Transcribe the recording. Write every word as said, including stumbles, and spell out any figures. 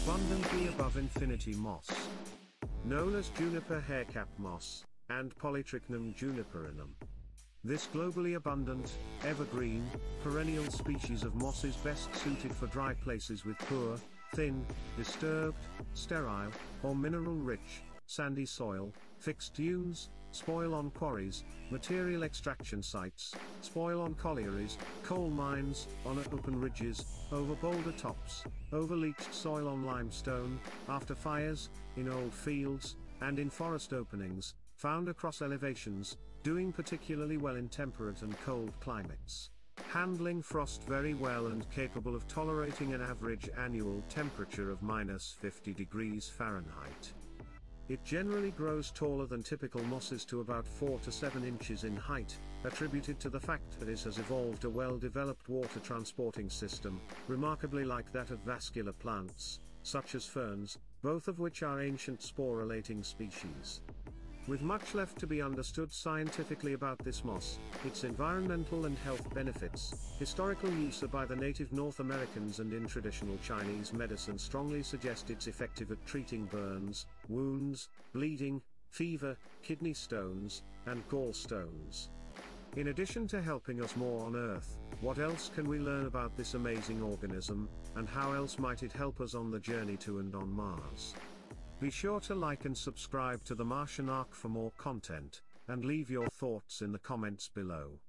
Abundantly above infinity moss. Known as juniper haircap moss, and Polytrichnum juniperinum. This globally abundant, evergreen, perennial species of moss is best suited for dry places with poor, thin, disturbed, sterile, or mineral-rich, sandy soil, fixed dunes, spoil on quarries, material extraction sites, spoil on collieries, coal mines, on open ridges, over boulder tops, over leached soil on limestone, after fires, in old fields, and in forest openings, found across elevations, doing particularly well in temperate and cold climates. Handling frost very well and capable of tolerating an average annual temperature of minus fifty degrees Fahrenheit. It generally grows taller than typical mosses to about four to seven inches in height, attributed to the fact that it has evolved a well-developed water transporting system, remarkably like that of vascular plants, such as ferns, both of which are ancient sporulating species. With much left to be understood scientifically about this moss, its environmental and health benefits, historical use by the native North Americans and in traditional Chinese medicine strongly suggest it's effective at treating burns, wounds, bleeding, fever, kidney stones, and gallstones. In addition to helping us more on Earth, what else can we learn about this amazing organism, and how else might it help us on the journey to and on Mars? Be sure to like and subscribe to the Martian Ark for more content, and leave your thoughts in the comments below.